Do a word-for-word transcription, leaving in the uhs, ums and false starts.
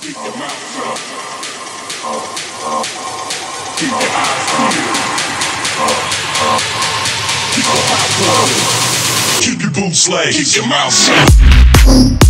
Keep your mouth shut. Keep your eyes clear. Keep your mouth closed. Keep your boots laid. Keep your mouth shut.